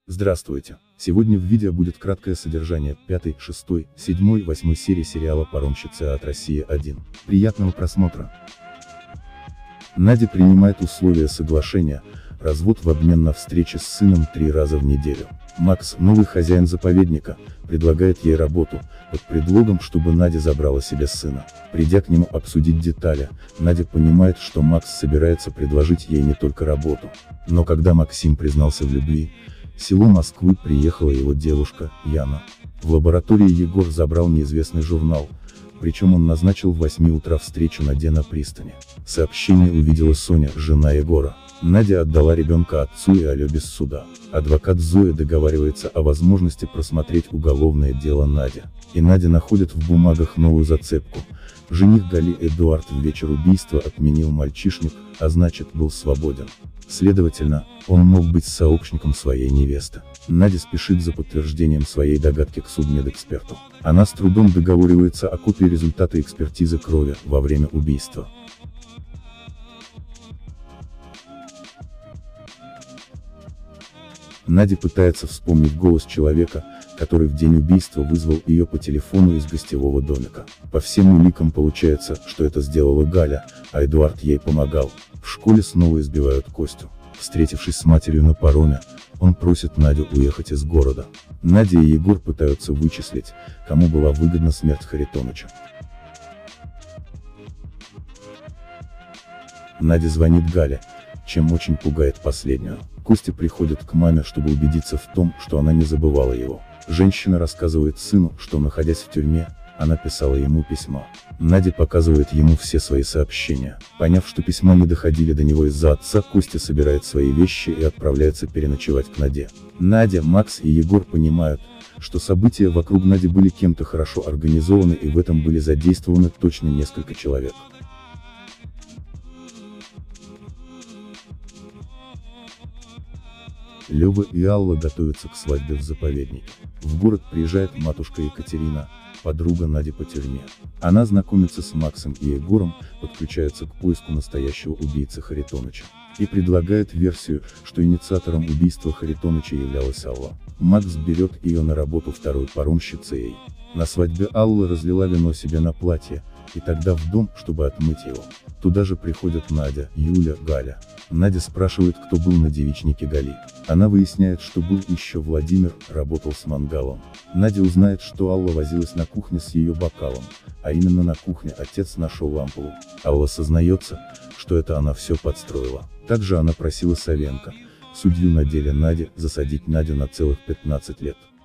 Здравствуйте! Сегодня в видео будет краткое содержание 5, 6, 7, 8 серии сериала «Паромщица» от Россия-1. Приятного просмотра! Надя принимает условия соглашения, развод в обмен на встречи с сыном 3 раза в неделю. Макс, новый хозяин заповедника, предлагает ей работу, под предлогом, чтобы Надя забрала себе сына. Придя к нему обсудить детали, Надя понимает, что Макс собирается предложить ей не только работу. Но когда Максим признался в любви, в село Москвы приехала его девушка, Яна. В лаборатории Егор забрал неизвестный журнал, причем он назначил в 8 утра встречу Наде на пристани. Сообщение увидела Соня, жена Егора. Надя отдала ребенка отцу и Алле без суда. Адвокат Зоя договаривается о возможности просмотреть уголовное дело Нади. И Надя находит в бумагах новую зацепку. Жених Гали Эдуард в вечер убийства отменил мальчишник, а значит был свободен. Следовательно, он мог быть сообщником своей невесты. Надя спешит за подтверждением своей догадки к судмедэксперту. Она с трудом договаривается о копии результата экспертизы крови во время убийства. Надя пытается вспомнить голос человека, который в день убийства вызвал ее по телефону из гостевого домика. По всем уликам получается, что это сделала Галя, а Эдуард ей помогал. В школе снова избивают Костю. Встретившись с матерью на пароме, он просит Надю уехать из города. Надя и Егор пытаются вычислить, кому была выгодна смерть Харитоныча. Надя звонит Гале, чем очень пугает последнюю. Костя приходит к маме, чтобы убедиться в том, что она не забывала его. Женщина рассказывает сыну, что, находясь в тюрьме, она писала ему письма. Надя показывает ему все свои сообщения. Поняв, что письма не доходили до него из-за отца, Костя собирает свои вещи и отправляется переночевать к Наде. Надя, Макс и Егор понимают, что события вокруг Нади были кем-то хорошо организованы, и в этом были задействованы точно несколько человек. Лёва и Алла готовятся к свадьбе в заповеднике. В город приезжает матушка Екатерина, подруга Нади по тюрьме. Она знакомится с Максом и Егором, подключается к поиску настоящего убийцы Харитоныча. И предлагает версию, что инициатором убийства Харитоныча являлась Алла. Макс берет ее на работу второй паромщицей. На свадьбе Алла разлила вино себе на платье, и тогда в дом, чтобы отмыть его. Туда же приходят Надя, Юля, Галя. Надя спрашивает, кто был на девичнике Гали. Она выясняет, что был еще Владимир, работал с мангалом. Надя узнает, что Алла возилась на кухне с ее бокалом, а именно на кухне отец нашел ампулу. Алла сознается, что это она все подстроила. Также она просила Савенко, судью на деле Нади, засадить Надю на целых 15 лет.